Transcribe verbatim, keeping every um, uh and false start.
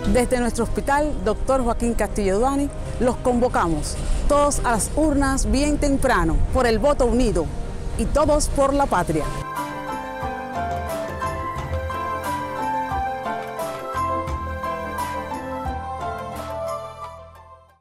Desde nuestro hospital, doctor Joaquín Castillo Duani, los convocamos, todos a las urnas bien temprano, por el voto unido y todos por la patria.